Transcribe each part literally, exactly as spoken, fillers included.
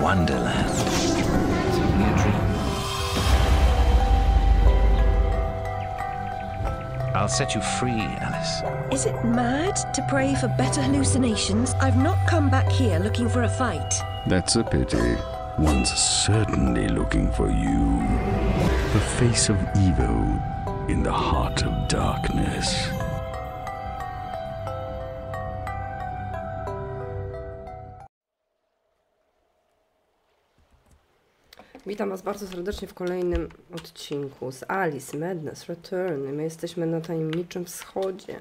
wonderland. It's only a dream. I'll set you free, Alice. Is it mad to pray for better hallucinations? I've not come back here looking for a fight. That's a pity. One's certainly looking for you. The face of evil in the heart of darkness. Witam Was bardzo serdecznie w kolejnym odcinku z Alice Madness Return. My jesteśmy na tajemniczym wschodzie.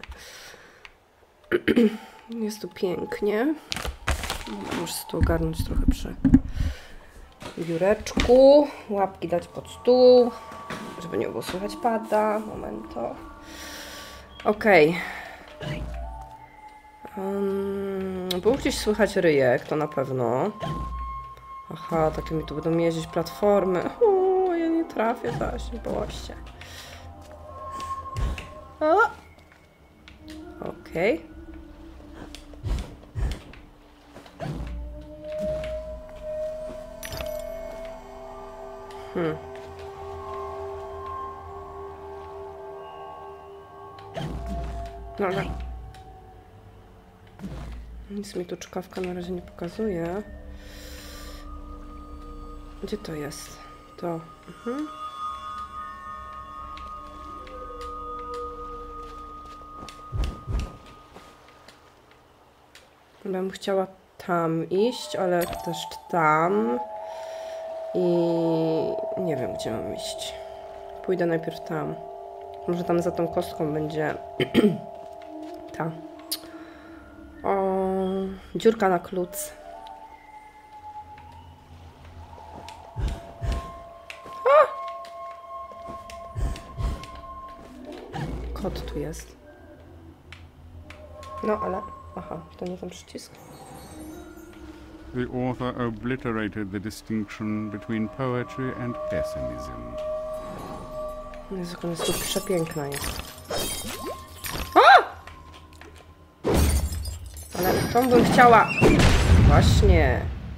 Jest tu pięknie. Muszę tu ogarnąć trochę przy biureczku. Łapki dać pod stół, żeby nie było słychać pada. Momento. Okej. Okay. Um, było gdzieś słychać ryjek, to na pewno. Aha, takie mi tu będą jeździć platformy. O, ja nie trafię zaś, nie boję się. Okej. Okay. Hmm. No, no. Nic mi tu czkawka na razie nie pokazuje. Gdzie to jest? To. Mhm. Bym chciała tam iść, ale też tam. I nie wiem, gdzie mam iść. Pójdę najpierw tam. Może tam za tą kostką będzie ta. O, dziurka na klucz. Kod tu jest. No, ale... Aha, to nie ten przycisk. The author obliterated the distinction between poetry and pessimism. Jezu, ona jest tu przepiękna jest. A! Ale tą bym chciała... Właśnie.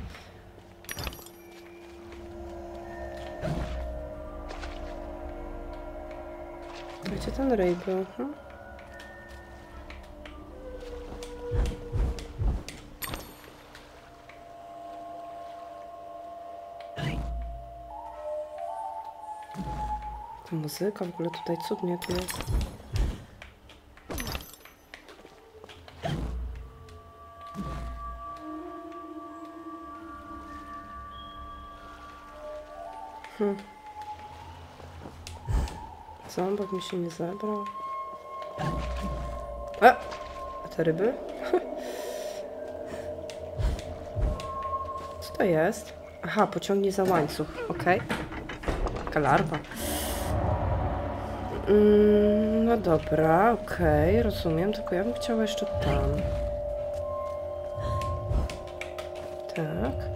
Gdzie ten ryj był? Hmm? Ta muzyka w ogóle tutaj cudnie tu jest. Hmm. Ząbek mi się nie zebrał. A! A te ryby? Co to jest? Aha, pociągnij za łańcuch. Okej. Okay. Taka larwa. Mm, no dobra, okej, okay, rozumiem. Tylko ja bym chciała jeszcze tam. Tak.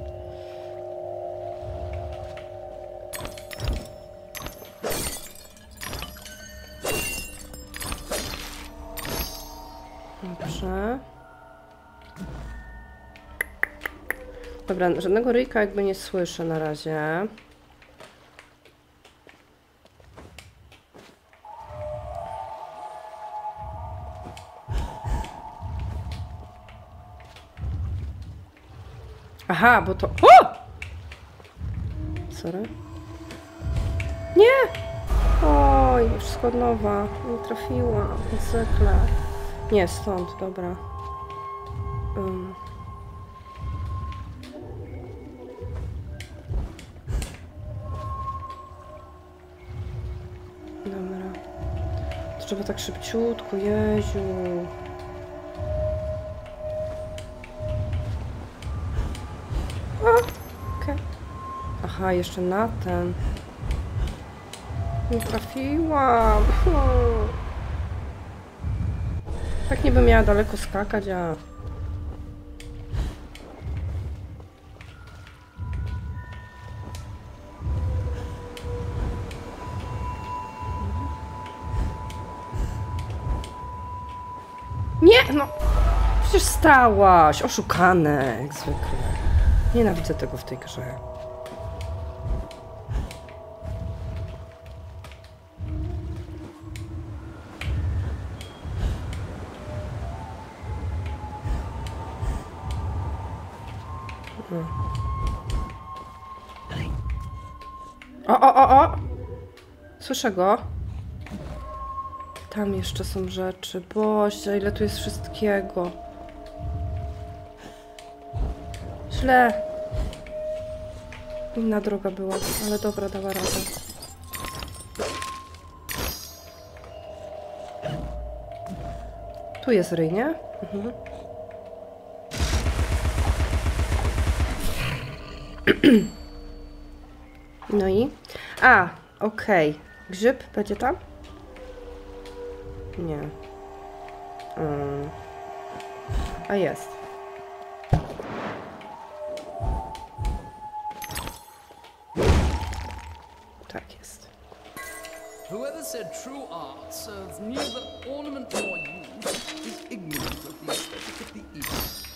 Dobrze. Dobra, żadnego ryjka jakby nie słyszę na razie. Aha, bo to... O! Sorry. Nie! Oj, wszystko od nowa. Nie trafiłam. Jak zwykle. Nie, stąd, dobra. Um. Dobra. To trzeba tak szybciutko, Jeziu. Okay. Aha, jeszcze na ten. Nie trafiłam. Hmm. Tak nie bym miała daleko skakać, a... Nie, no... Przecież stałaś. Oszukane, jak zwykle. Nienawidzę tego w tej grze. O, o, o, o! Słyszę go. Tam jeszcze są rzeczy. Boże, ile tu jest wszystkiego. Źle. Inna droga była, ale dobra, dała radę. Tu jest ryj, nie? Mhm. No i... A, okej. Okay. Grzyb będzie tam? Nie. Um. A jest. Tak jest. Whoever said true art serves neither ornament nor use is ignorant of the aesthetic of the East.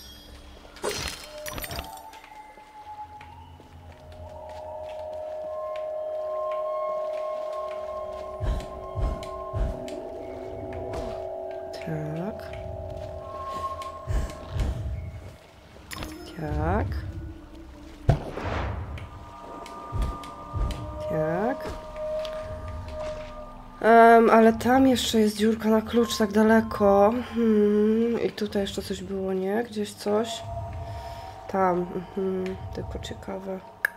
Tak. Tak. Tak. Um, ale tam jeszcze jest dziurka na klucz tak daleko. Hmm. I tutaj jeszcze coś było, nie? Gdzieś coś. Tam. Mhm. Tylko ciekawe.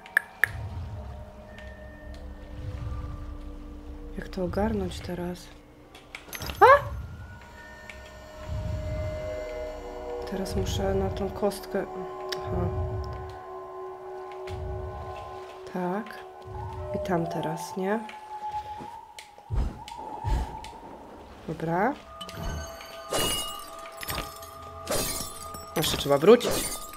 Jak to ogarnąć teraz? A! Teraz muszę na tą kostkę... Aha. Tak. I tam teraz, nie? Dobra. Jeszcze trzeba wrócić.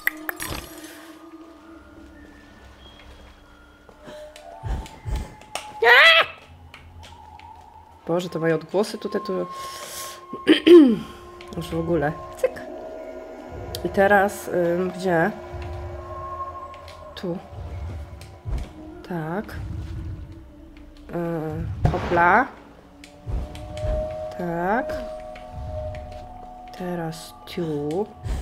Boże, to moje odgłosy tutaj tu... Już w ogóle. Cyk. I teraz, ym, gdzie? Tu. Tak. Yy, hopla. Tak. Teraz tu.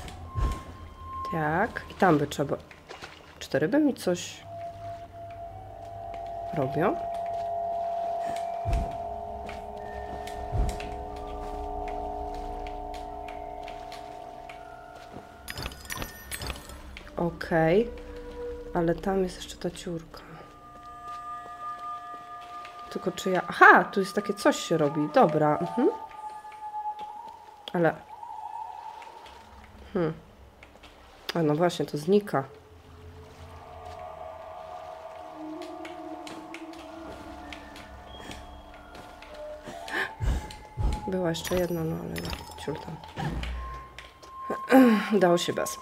Tak. I tam by trzeba... Czy te ryby mi coś robią? Okej, okay. Ale tam jest jeszcze ta dziurka. Tylko czy ja... Aha, tu jest takie coś się robi. Dobra. Mhm. Ale... Hmm. A no właśnie, to znika. Była jeszcze jedna, no ale ciul tam. Dało się bez.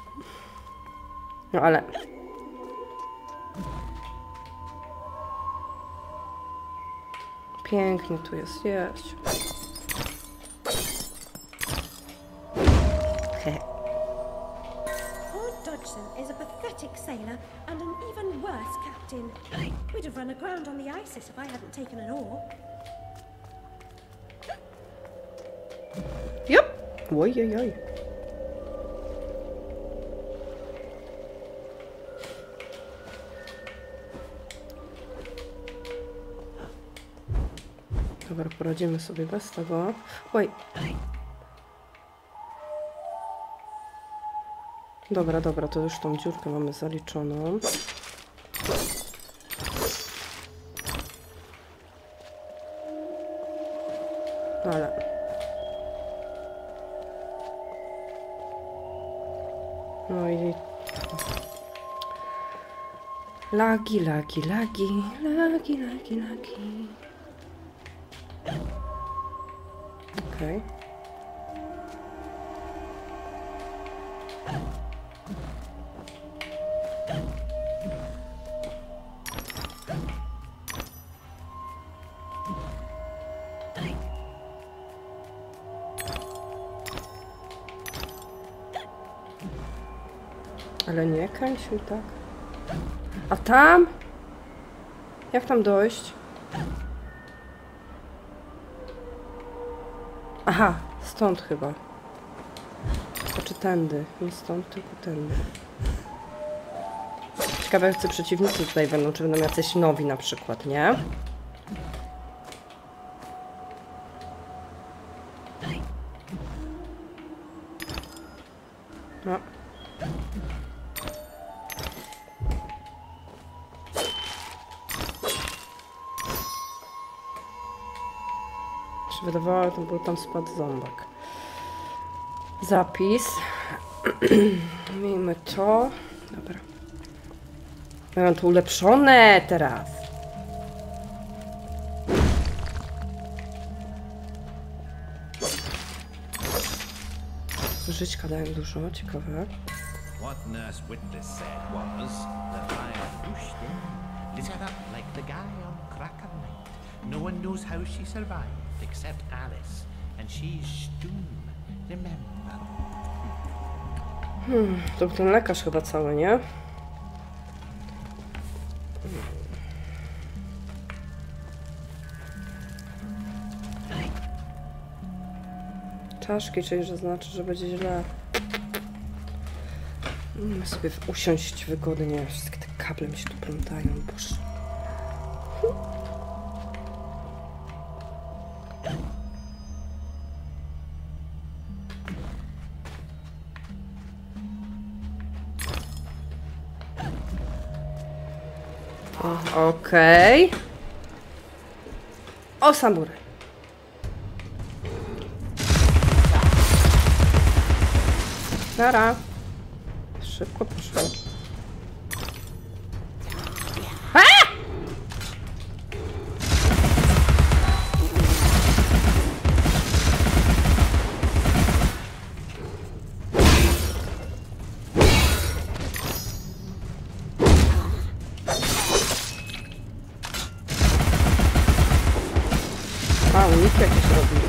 No ale... Pięknie tu jest, jeść. Lord Dodgson is a pathetic sailor and an even worse captain. We'd have run aground on the Isis if I hadn't taken an oar. Yep. Oj, oj, oj. Dobra, poradzimy sobie bez tego. Oj. Dobra, dobra, to już tą dziurkę mamy zaliczoną. Ale... No i... Lagi, lagi, lagi, lagi, lagi, lagi. Okej. Okay. Ale nie kręć mi tak. A tam? Jak tam dojść? Aha, stąd chyba. Znaczy tędy. Nie stąd, tylko tędy. Ciekawe, jak ci przeciwnicy tutaj będą. Czy będą jacyś nowi na przykład, nie? No. Się wydawało, to był tam spadł ząbek. Zapis. Miejmy to. Dobra. Mam tu ulepszone teraz. Żyćka dają dużo, ciekawe. What Nurse Witness said was that I pushed in, lit her up like the guy on Cracker Night. No one knows how she survived except Alice, and she's Stoom. Remember? Hmm, to był ten lekarz chyba cały, nie? Czaszki, czyli że znaczy, że będzie źle. Musimy sobie usiąść wygodnie. Wszystkie te kable mi się tu plątają. Boże. Okej. Okay. O, samuraj. Nara. Szybko poszło. A! A, unik jakiś robi.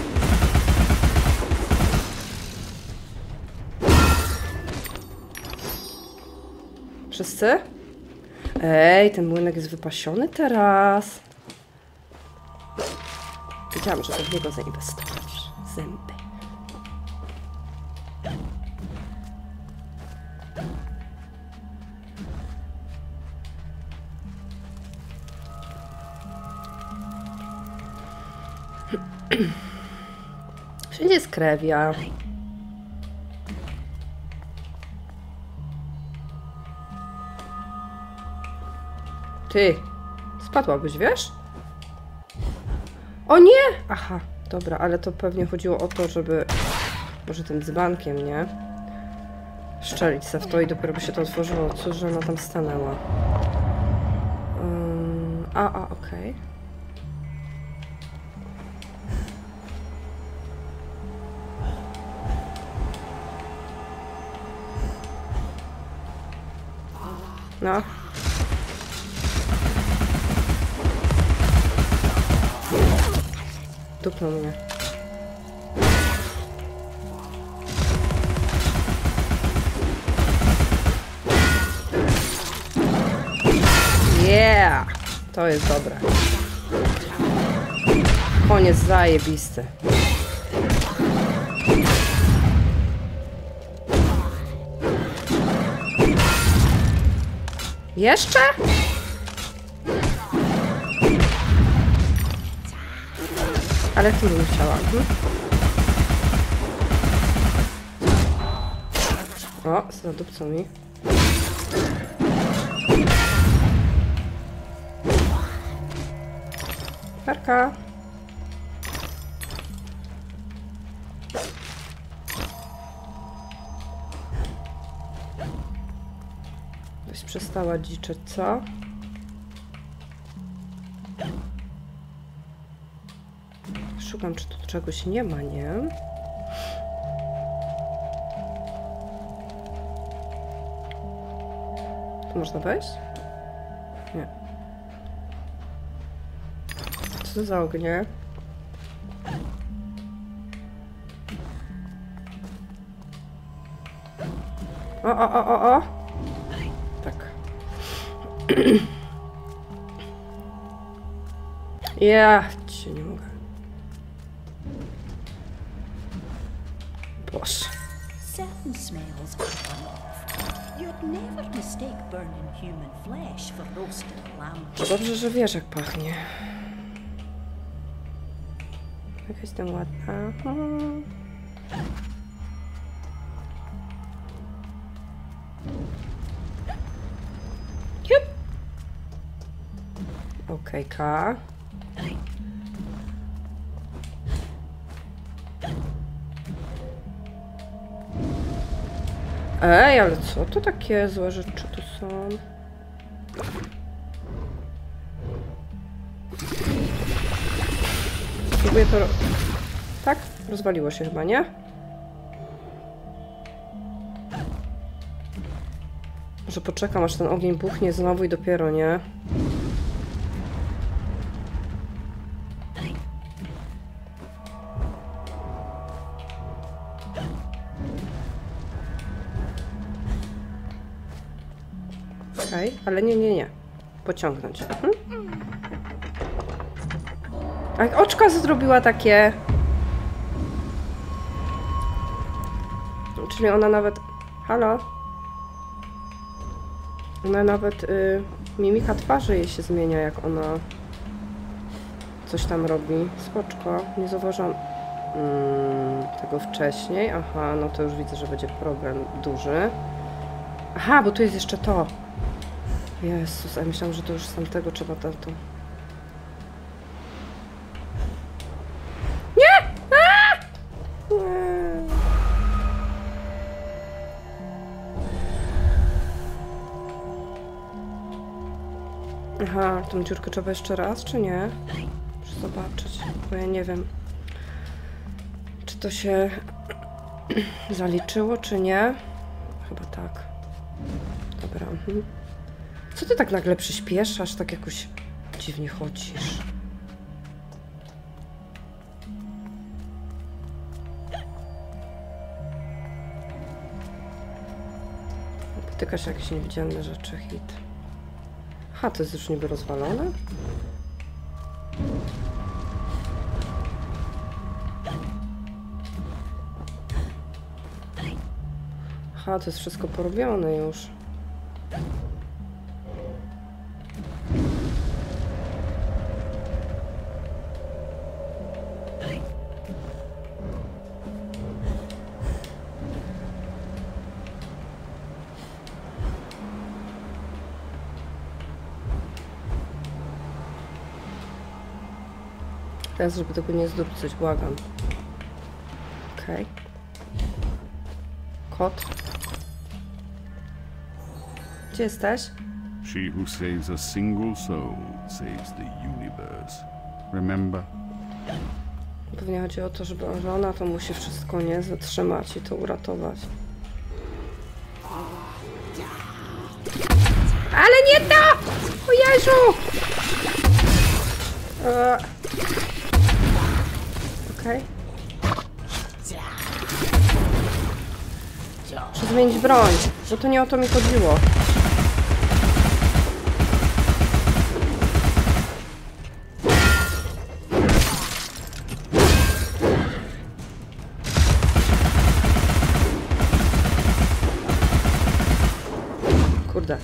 Wszyscy? Ej, ten młynek jest wypasiony teraz. Wiedziałam, że to w niego zainwestować. Zęby. Wszędzie jest krewia. Ty, spadłabyś, wiesz? O nie! Aha, dobra, ale to pewnie chodziło o to, żeby... Może tym dzbankiem, nie? Szczelić se w to i dopiero by się to otworzyło. Cóż, że ona tam stanęła. Um, a, a, okej. Okay. No. Dupnął mnie. Yeah! To jest dobre. Koniec zajebisty. Jeszcze? Ale tu bym chciała. Mhm. O, zadupcą mi. Parka. Byś przestała dziczeć, co? Szukam, czy tu czegoś nie ma, nie? Tu można wejść? Nie. Co to za ognie? O, o, o, o, o! Ja cię nie mogę. Boże. Certain smells are one-off. You'd never mistake burning human flesh for roasted lamb. Dobrze, że wiesz, jak pachnie. Jakaś tam ładna. Hmm. Jup. Okejka. Ej, ale co to takie złe rzeczy tu są? Próbuję to... Tak? Rozwaliło się chyba, nie? Może poczekam, aż ten ogień buchnie znowu i dopiero, nie? Okej, okay, ale nie, nie, nie. Pociągnąć. Mhm. A jak oczka zrobiła takie... Czyli ona nawet... Halo? Ona nawet... Y... Mimika twarzy jej się zmienia, jak ona... Coś tam robi. Spoczko. Nie zauważyłam... Mm, tego wcześniej. Aha, no to już widzę, że będzie problem duży. Aha, bo tu jest jeszcze to. Jezus, ja myślałam, że to już z tamtego trzeba to... to. Nie! A! Nie! Aha, tą dziurkę trzeba jeszcze raz, czy nie? Muszę zobaczyć, bo ja nie wiem, czy to się zaliczyło, czy nie. Chyba tak. Dobra. Mhm. Co ty tak nagle przyspieszasz? Tak jakoś dziwnie chodzisz. Potyka się jakieś niewidzialne rzeczy, hit. Aha, to jest już niby rozwalone? Aha, to jest wszystko porobione już. Teraz, żeby tego nie zdupcyć, błagam. Okej. Okay. Kot. Gdzie jesteś? She who saves a single soul saves the universe. Remember? Pewnie chodzi o to, żeby ona to musi wszystko nie zatrzymać i to uratować. Ale nie to! O Jezu! E... Okej. Okay. Muszę zmienić broń, bo to nie o to mi chodziło. Kurde.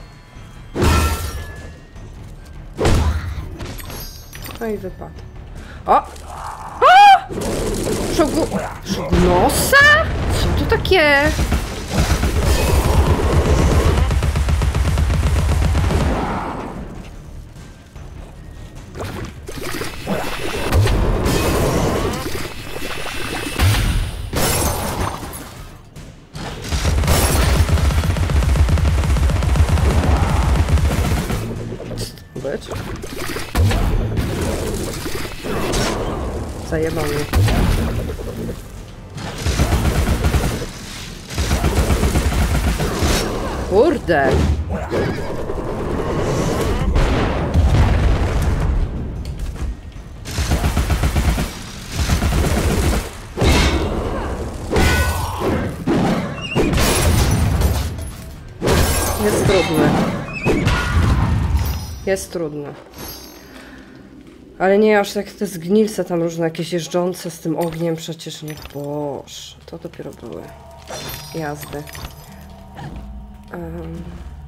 No i wypadł. O! O! Szogu... Szognosa? Co to takie? Być. Zajebał mnie. Kurde! Jest trudny. Jest trudne. Ale nie aż jak te zgnilce tam różne, jakieś jeżdżące z tym ogniem, przecież nie. Boże, to dopiero były jazdy. Um.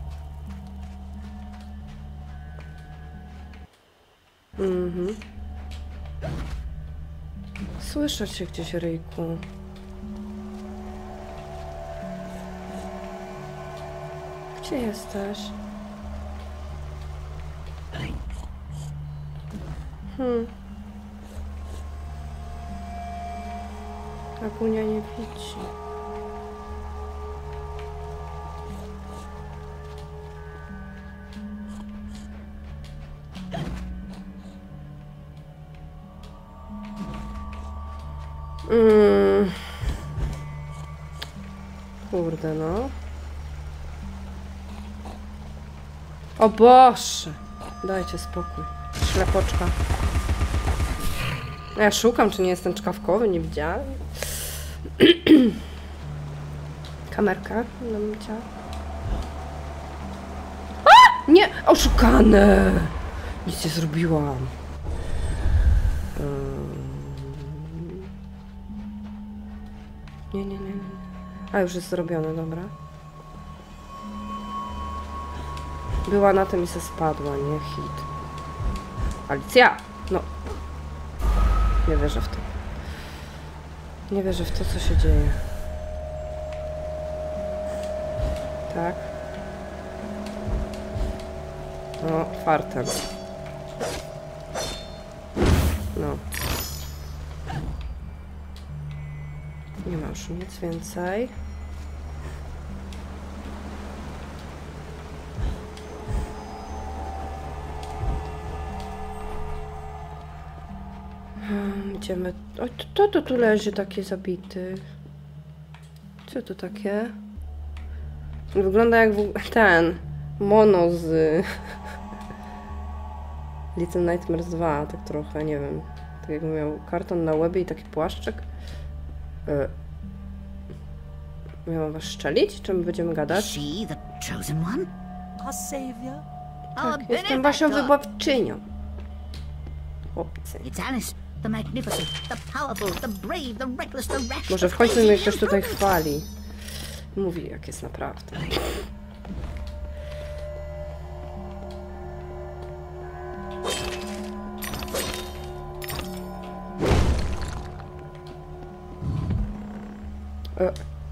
Mhm. Słyszę cię gdzieś, Ryjku. Gdzie jesteś? Hmm. Agunia nie widzi. Mm. Kurde, no. O Boże! Dajcie spokój. Ślepoczka. Ja szukam, czy nie jestem czkawkowy, nie widziałem. Kamerka na mycia. A! Nie! Oszukane! Nic nie zrobiłam. Nie, nie, nie, nie. A, już jest zrobione, dobra. Była na tym i se spadła, nie hit. Alicja! No. Nie wierzę w to. Nie wierzę w to, co się dzieje. Tak. No, fartem. No. Nie ma już nic więcej. Hmm, idziemy... O, to, to tu leży taki zabity. Co to takie? Wygląda jak w... ten mono z Little Nightmares dwa, tak trochę, nie wiem. Tak jakby miał karton na łebie i taki płaszczyk. E... Miałam was szczelić? Czym będziemy gadać? She, the chosen one? Our savior? Tak, jestem waszą wybawczynią. Chłopcy. It's Alice, the magnificent, the powerful, the brave, the reckless, the rash. Może w końcu mnie ktoś tutaj chwali. Mówi, jak jest naprawdę. E.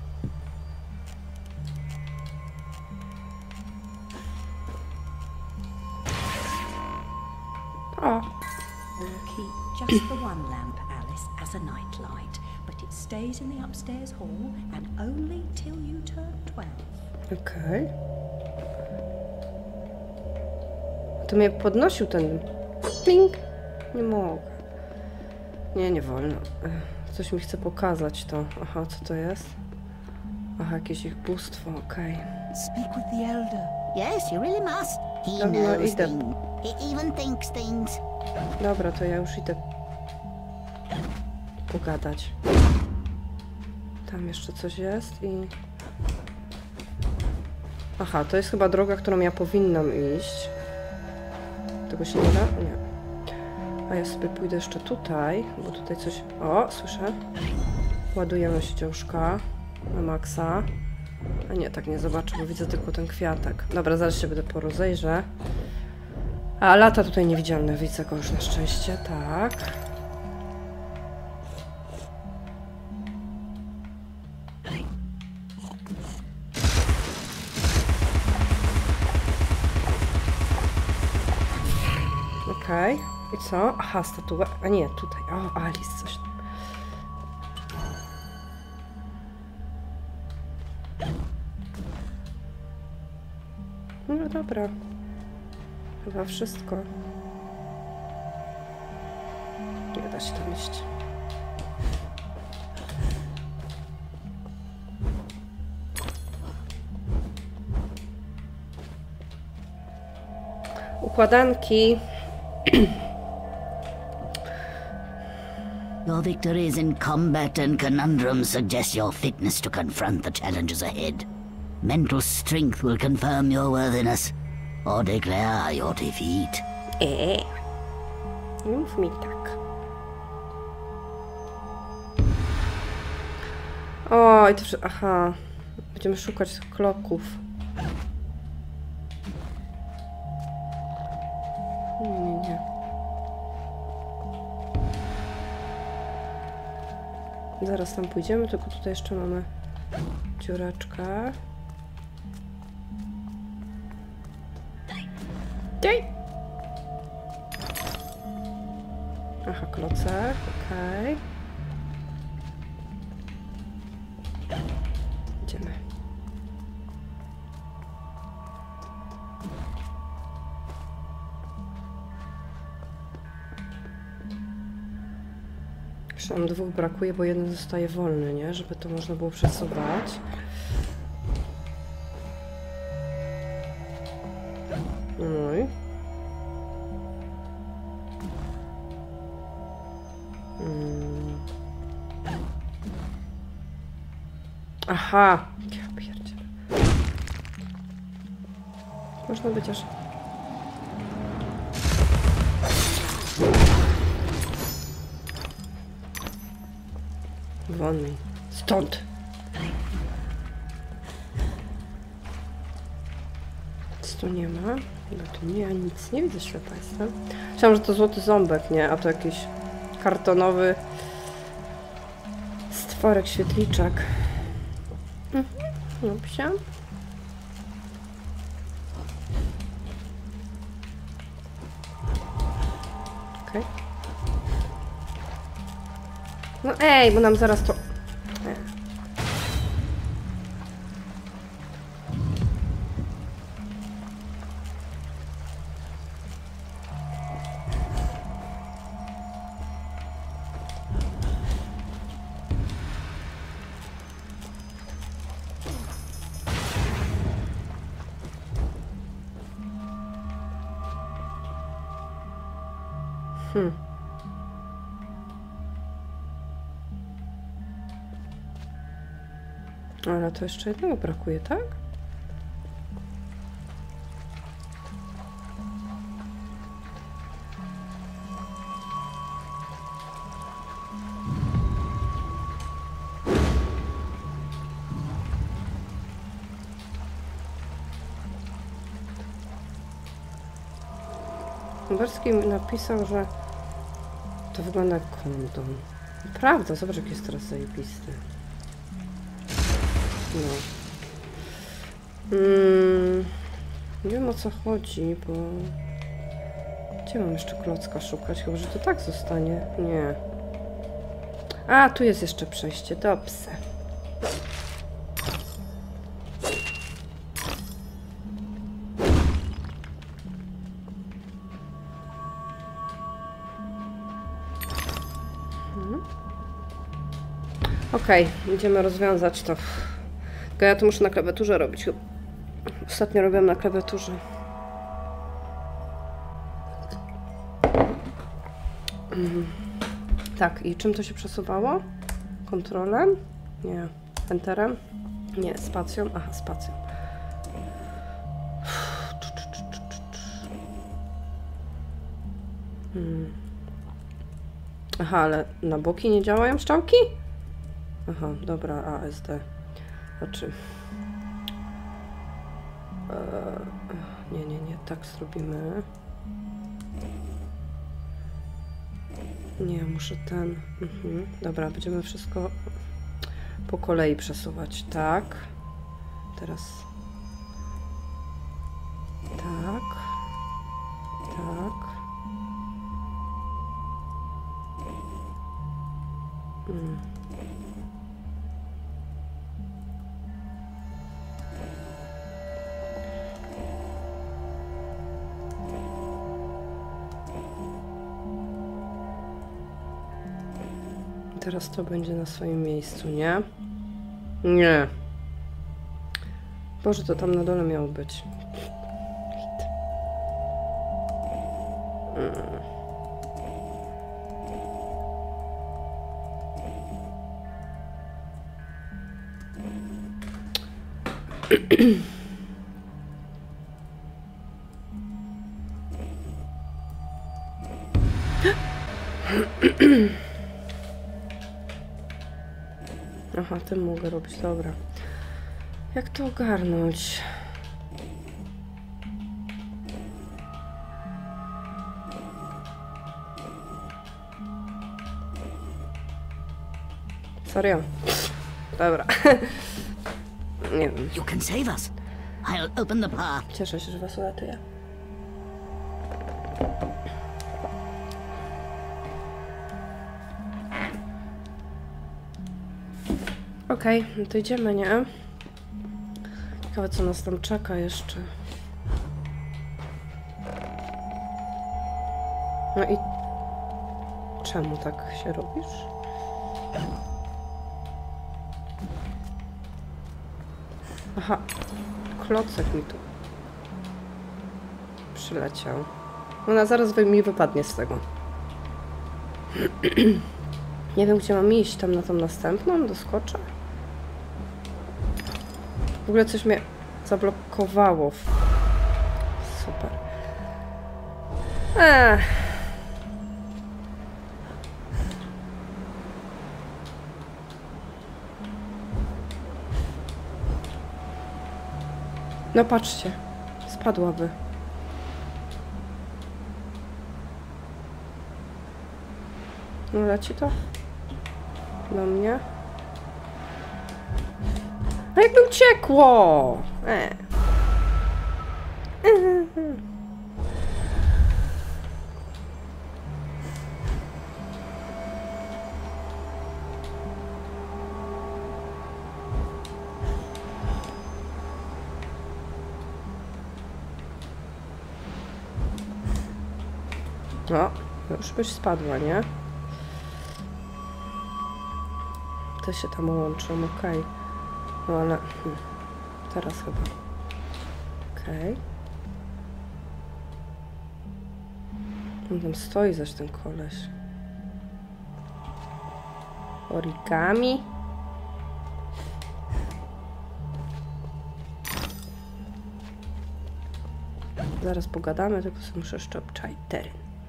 O. Keep just the one lamp, Alice, as a nightlight, but it stays in the upstairs hall and only till you turn twelve. Okej. Okay. To mnie podnosił ten ping. Nie mogę. Nie, nie wolno. Coś mi chce pokazać to. Aha, co to jest? Aha, jakieś ich bóstwo, okej. Okay. Speak with the elder. Yes, you really must. He Dobra, knows idę. things. He even thinks things. Dobra, to ja już idę pogadać. Tam jeszcze coś jest i... Aha, to jest chyba droga, którą ja powinnam iść. Tego się nie da? Nie. A ja sobie pójdę jeszcze tutaj, bo tutaj coś... O, słyszę. Ładujemy się dziążka na maksa. A nie, tak nie zobaczę, bo widzę tylko ten kwiatek. Dobra, zaraz się będę porozejrzę. A lata tutaj niewidzialne, widzę go już na szczęście, tak. Okej. Okay. I co? Aha, statuę. A nie, tutaj. O, Alice, coś. No dobra. Chyba wszystko. Nie da się tam iść. Układanki. Your victories in combat and conundrums suggest your fitness to confront the challenges ahead. Mental strength will confirm your worthiness. or declare your defeat. Eee. Nie mów mi tak. O, i to wszystko... Aha. Będziemy szukać tych kloków. Nie, nie, nie. Zaraz tam pójdziemy, tylko tutaj jeszcze mamy dziureczkę. Dej! Aha, klocek, okej. Idziemy. Jeszcze nam dwóch brakuje, bo jeden zostaje wolny, nie? Żeby to można było przesuwać. No i... Hmm. Aha! Ja pierdzielę. Można być aż... Won mi. Stąd! Nic tu nie ma. Chyba tu nie, nic nie widzę, świata jestem. Myślałam, że to złoty ząbek, nie? A to jakiś kartonowy stworek, świetliczek. Mhm. No, psia. Okej. Okay. No ej, bo nam zaraz to... Hmm. Ale to jeszcze jednego brakuje, tak? Werski napisał, że to wygląda jak kondom. Prawda, zobacz, jak jest teraz zajebisty. No. Mm, nie wiem, o co chodzi, bo... Gdzie mam jeszcze klocka szukać? Chyba, że to tak zostanie. Nie. A, tu jest jeszcze przejście. Dobrze. Okej, okay, idziemy rozwiązać to. Tylko ja to muszę na klawiaturze robić. Ostatnio robiłam na klawiaturze. Mm. Tak, i czym to się przesuwało? Kontrolem? Nie. Enterem? Nie, spacją. Aha, spacją. Hmm. Aha, ale na boki nie działają strzałki? Aha, dobra, A S D. Znaczy... Eee, nie, nie, nie, tak zrobimy. Nie, muszę ten... Mhm. Dobra, będziemy wszystko po kolei przesuwać. Tak. Teraz... Tak. Tak. Hmm. Teraz to będzie na swoim miejscu, nie? Nie. Boże, to tam na dole miało być. Mm. Aha, tym mogę robić, dobra. Jak to ogarnąć? Serio? Dobra. Nie wiem. You can save us. I'll open the bar. Cieszę się, że was uratuję. Okej, okay, no to idziemy, nie? Ciekawe, co nas tam czeka jeszcze. No i... Czemu tak się robisz? Aha, klocek mi tu przyleciał. Ona zaraz mi wypadnie z tego. Nie wiem, gdzie mam iść. Tam na tą następną? Doskoczę? W ogóle coś mnie zablokowało. Super. Ech. No patrzcie. Spadłaby. No leci to? Do mnie? No jakby uciekło! E. No, już byś spadła, nie? To się tam łączą, okej. Okay. No ale... Hmm, teraz chyba. Okej. Okay. On tam stoi zaś ten koleś. Origami. Zaraz pogadamy, tylko sobie muszę jeszcze obczaić teren.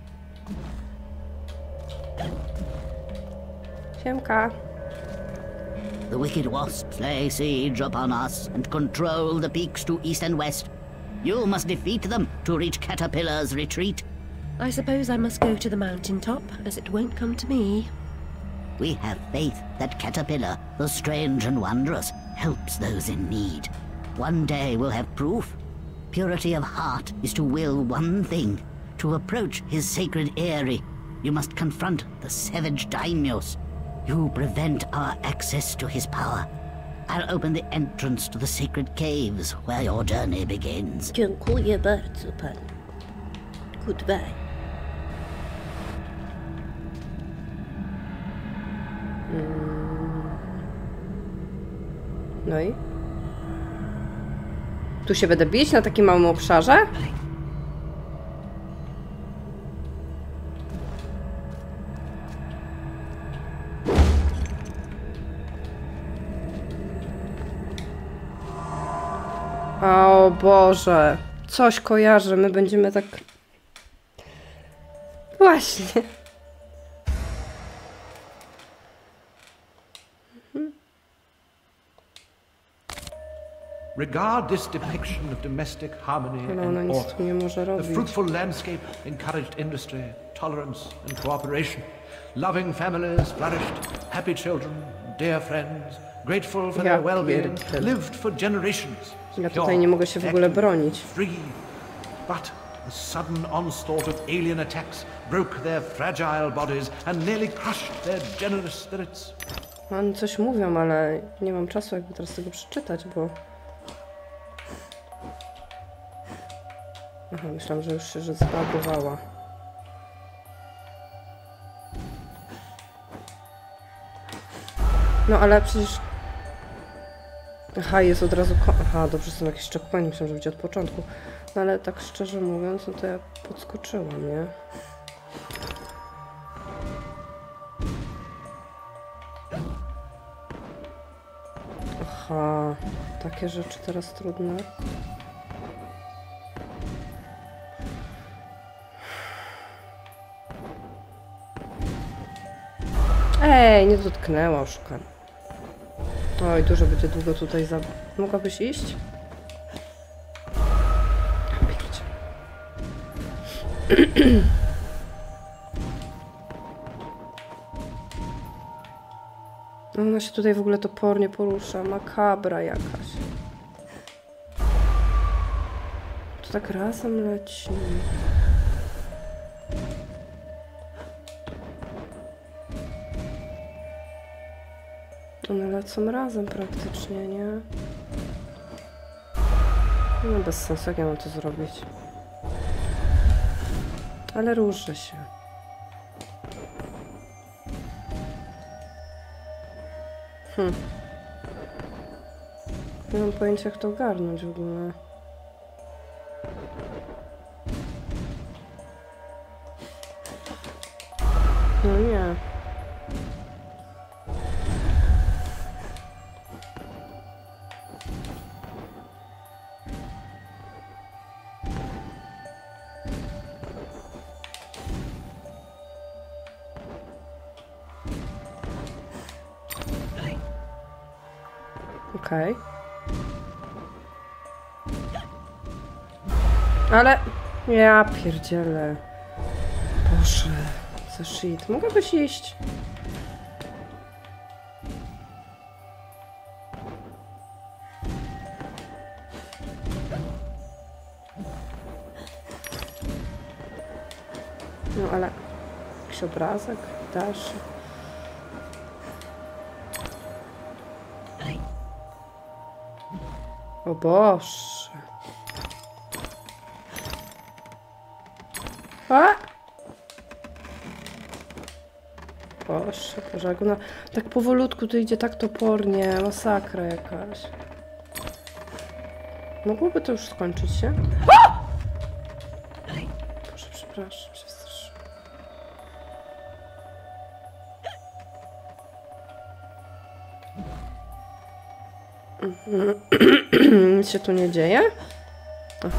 Siemka. The wicked wasps lay siege upon us and control the peaks to east and west. You must defeat them to reach Caterpillar's retreat. I suppose I must go to the mountain top, as it won't come to me. We have faith that Caterpillar, the strange and wondrous, helps those in need. One day we'll have proof. Purity of heart is to will one thing, to approach his sacred eyrie. You must confront the savage daimyos. You prevent our access to his power. I'll open the entrance to the sacred caves where your journey begins. Dziękuję bardzo, pan. Goodbye. No i? Tu się będę bić na takim małym obszarze? O Boże, coś kojarzę, my będziemy tak... Właśnie. Regard this depiction of domestic harmony Ale ona and nic order. tu nie może The robić. fruitful landscape encouraged industry, tolerance and cooperation. Loving families flourished, happy children, dear friends, grateful for Ja their well-being, pierdzielę. lived for generations. Ja Pure, tutaj nie mogę się w ogóle active, bronić. Free. But the sudden onslaught of alien attacks broke their fragile bodies and nearly crushed their generous spirits. Oni coś mówią, ale nie mam czasu jakby teraz tego przeczytać, bo... Aha, myślałam, że już się że zbagowała. No ale przecież... Aha, jest od razu... Ko Aha, dobrze, są jakieś checkpointy, myślałam, że będzie od początku. No ale tak szczerze mówiąc, no to ja podskoczyłam, nie? Aha, takie rzeczy teraz trudne. Ej, nie dotknęła, oszukam. Oj, dużo będzie długo tutaj za... Mogłabyś iść? Ona się tutaj w ogóle topornie porusza. Makabra jakaś. To tak razem leci. One lecą razem praktycznie, nie? No bez sensu, jak ja mam to zrobić? Ale ruszę się. Hm. Nie mam pojęcia, jak to ogarnąć w ogóle. No nie. Okej. Okay. Ale... Ja pierdzielę. Boże, co shit. Mogłabyś iść? No ale... Jakiś obrazek? Dasz? O Boże. A! Boże, Boże, jak ona tak powolutku tu idzie, tak topornie. Masakra jakaś. Mogłoby to już skończyć się? A! Boże, przepraszam, się straszyłam. Nic się tu nie dzieje? Aha.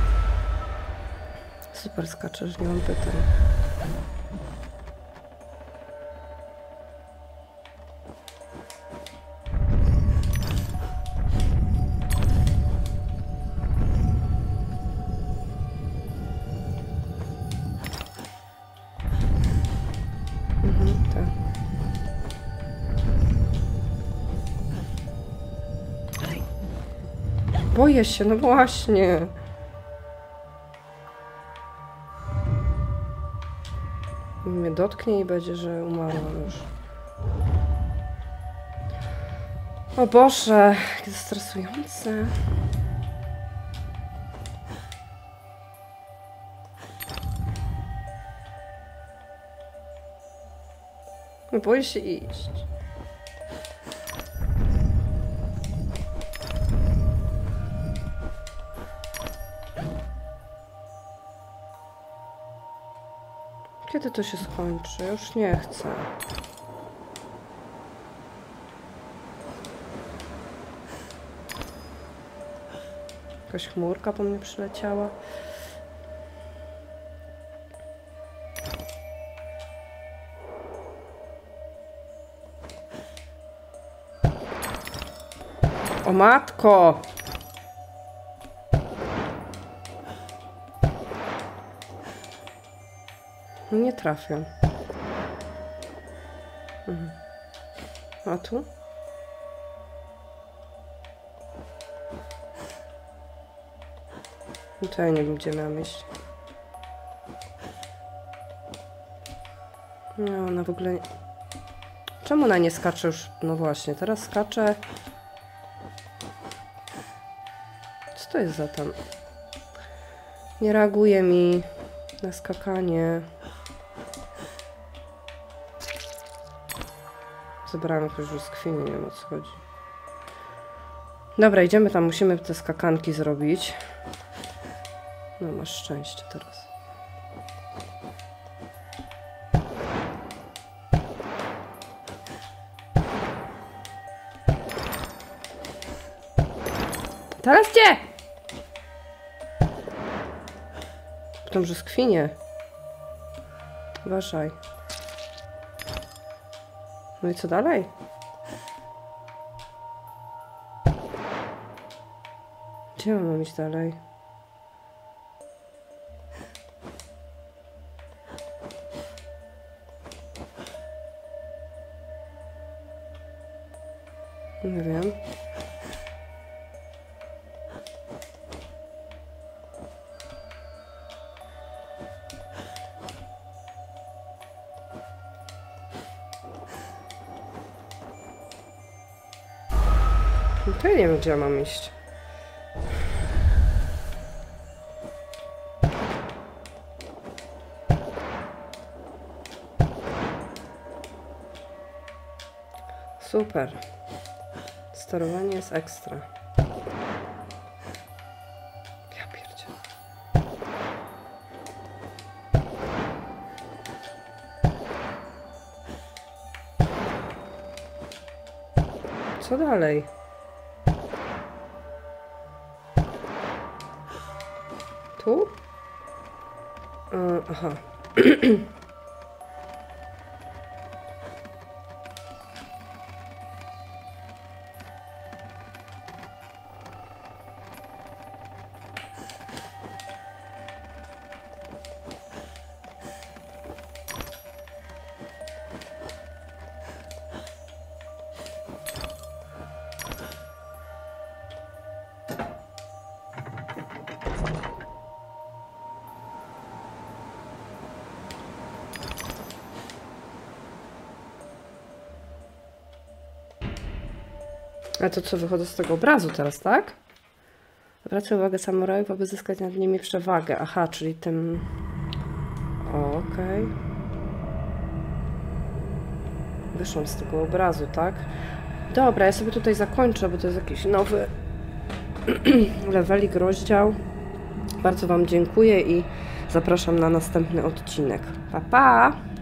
Super skaczesz, nie mam pytań. Mhm, tak. Boję się, no właśnie. Mnie dotknie i będzie, że umarłam już. O Boże, jakie to stresujące. Boję się iść. Kiedy to się skończy? Już nie chcę. Jakaś chmurka po mnie przyleciała. O matko! Nie trafię. Mhm. A tu? No to ja nie wiem, gdzie miałam iść. No, ona w ogóle... Nie... Czemu ona nie skacze już? No właśnie, teraz skacze... Co to jest za tam? Nie reaguje mi na skakanie. Zebrałam jakąś brzoskwinię, nie wiem, o co chodzi. Dobra, idziemy tam, musimy te skakanki zrobić. No, masz szczęście teraz. Teraz gdzie? Tą brzoskwinię. Uważaj. No i co dalej? Gdzie mam iść dalej? Nie wiem. No to ja nie wiem, gdzie ja mam iść. Super. Sterowanie jest ekstra. Ja pierdzie. Co dalej? Tu? E, aha. A to co, wychodzę z tego obrazu teraz, tak? Zwracaj uwagę samurajów, aby zyskać nad nimi przewagę. Aha, czyli tym... Okej. Okay. Wyszłam z tego obrazu, tak? Dobra, ja sobie tutaj zakończę, bo to jest jakiś nowy levelik, rozdział. Bardzo Wam dziękuję i zapraszam na następny odcinek. Pa, pa!